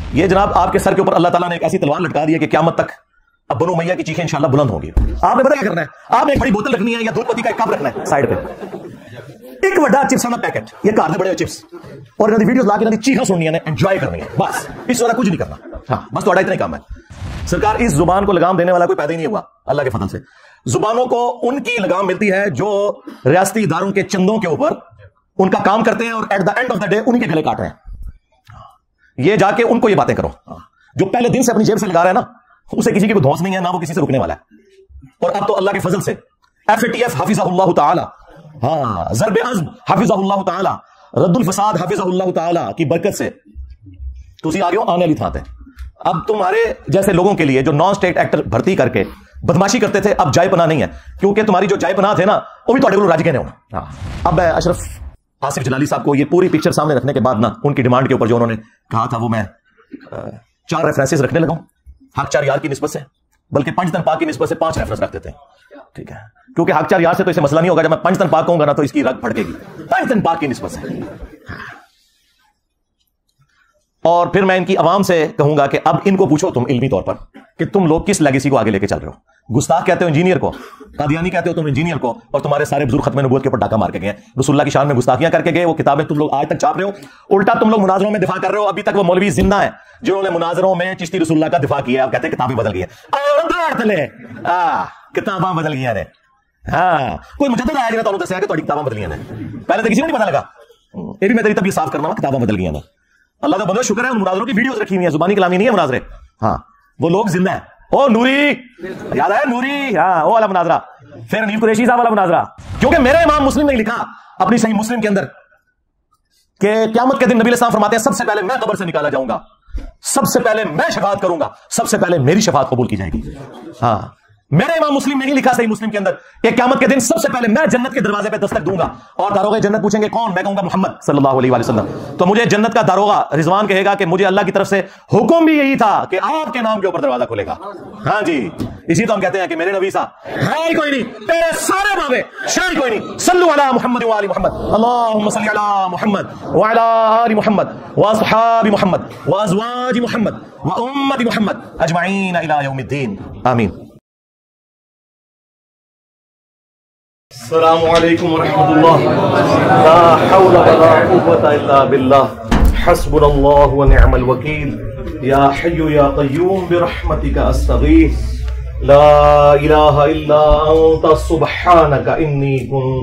ये जनाब आपके सर के ऊपर अल्लाह ताला ने एक ऐसी तलवार लटका दी है कि क़यामत तक अब बनो मैया की चीखें इंशाल्लाह बुलंद होंगी। आपने पता क्या करना है, आपने एक बड़ी बोतल रखनी है या दूध पत्ती का एक कप रखना है साइड पे, एक बड़ा चिप्स का पैकेट, ये कार दे बड़े चिप्स, और वीडियोस ला के चीखा सुननी है, एंजॉय करनी है, बस इस वाला कुछ नहीं करना। हाँ, बस थोड़ा इतना ही काम है। सरकार, इस जुबान को लगाम देने वाला कोई पैदा ही नहीं हुआ अल्लाह के फजल से। जुबानों को उनकी लगाम मिलती है जो रियासती इदारों के चंदों के ऊपर उनका काम करते हैं और at the end of the day उन्हीं के गले काट रहे हैं। ये जाके उनको ये बातें करो, जो पहले दिन से अपनी जेब से लगा रहा है ना, उसे किसी की कोई धौंस नहीं है, ना वो किसी से रुकने वाला है। और अब तो अल्लाह के फजल से FATF हाफिज़हुल्लाह ताला, हाँ, ज़र्ब अज़्म हाफिज़हुल्लाह ताला, रद्दुल फसाद हाफिज़हुल्लाह ताला की बरकत से तुसी आ गए हो आने वाली थाते। अब तुम्हारे जैसे लोगों के लिए जो नॉन स्टेट एक्टर भर्ती करके बदमाशी करते थे, अब जाय पनाह नहीं है, क्योंकि तुम्हारी जो जाय पनाह थे ना वो भी तो राजी कहने होना। अब मैं अशरफ आसिफ जलाली साहब को ये पूरी पिक्चर सामने रखने के बाद ना, उनकी डिमांड के ऊपर जो उन्होंने कहा था वो मैं 4 रेफरेंसेस रखने लगा हूं, हक 4 यार की निस्बत से, बल्कि पंजतन पाक की निस्बत से 5 रेफरेंस रख देते हैं, ठीक है, क्योंकि हक 4 यार से तो इसे मसला नहीं होगा। जब मैं पंजतन पाक कहूंगा ना तो इसकी रग भड़केगी, पंजतन पाक की निस्बत से। और फिर मैं इनकी आवाम से कहूंगा कि अब इनको पूछो तुम इल्मी तौर पर कि तुम लोग किस लेगेसी को आगे लेके चल रहे हो। गुस्ताख कहते हो इंजीनियर को, कादियानी कहते हो तुम इंजीनियर को, और तुम्हारे सारे बुजुर्ग खत्म नबूवत के ऊपर डाका मार के गए, रसूलुल्लाह की शान में गुस्ताखियां करके गए, वो किताबें तुम लोग आज तक छाप रहे हो। उल्टा तुम लोग मुनाजरों में दिफा कर रहे हो। अभी तक वो मौलवी जिंदा है जिन्होंने मुनाजरों में चिश्ती रसूलुल्लाह का दिफा किया। आप कहते हैं किताबें बदल गई हैं, किताबां बदल गई ने। हाँ, कोई मुजद्दिद आया जिन्हें तुहानू दस्सिया कि तुहाडी किताबां बदलियां ने, पहले तो किसी को नहीं पता लगा। ये भी मैं तेरी तबीयत साफ करना वा, किताबां बदल गई ने। अल्लाह का बंदा शुक्र है, उन मुनाजरों की वीडियोस रखी हुई है, जुबानी कलामी नहीं है मुनाजरे। हाँ, वो लोग जिंदा है। ओ नूरी, याद है नूरी? हाँ, वो वाला मुनाजरा, फिर नीम कुरैशी साहब वाला मुनाजरा। क्योंकि मेरे इमाम मुस्लिम ने लिखा अपनी सही मुस्लिम के अंदर कि क़यामत के दिन नबी अलैहि सलाम फरमाते हैं सबसे पहले मैं कब्र से निकाला जाऊंगा, सबसे पहले मैं शफाअत करूंगा, सबसे पहले मेरी शफाअत कबूल की जाएगी। हाँ, मेरे इमाम मुस्लिम ने ही लिखा सही मुस्लिम के अंदर कि क़यामत के दिन सबसे पहले मैं जन्नत के दरवाजे पे दस्तक दूंगा, और दारोगे जन्नत पूछेंगे कौन, मैं कहूंगा मोहम्मद सल्लल्लाहु अलैहि वसल्लम। तो मुझे जन्नत का दारोगा रिजवान कहेगा कि मुझे अल्लाह की तरफ से हुक्म भी यही था कि आपके नाम के ऊपर दरवाजा खुलेगा। हाँ जी, इसी तो हम कहते हैं कि मेरे नबी साहब है ही कोई नहीं, तेरे सारे बाबे शायद कोई नहीं। सल्लु अला मुहम्मद व आलि मुहम्मद, अल्लाहुम्मा सल्लि अला मुहम्मद व अला आलि मुहम्मद व अस्हाबि मुहम्मद व अज़वाजि मुहम्मद व उम्मति मुहम्मद अजमईन इला यौमिद्दीन, आमीन। अस्सलामु अलैकुम वरहमतुल्लाह, ला हौला वला कुव्वता इल्ला बिल्लाह, हस्बुनल्लाहु व निअमल वकील, या हय्यु या क़य्यूम बिरहमतिका अस्तगीथ, ला इलाहा इल्ला अंता सुब्हानका इन्नी कुन्तु